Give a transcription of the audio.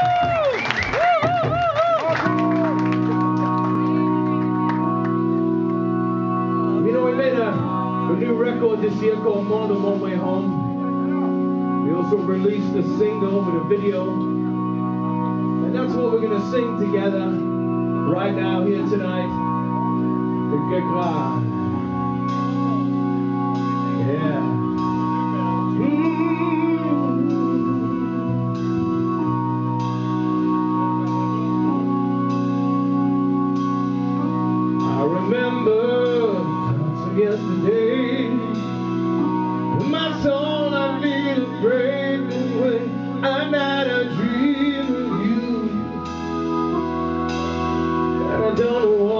You know, we made a new record this year called More Than One Way Home. We also released a single with a video. And that's what we're going to sing together right now here tonight. The Gekra. Yeah. I remember times of yesterday, when my soul I feel afraid, when I'm not a dream of you, and I don't know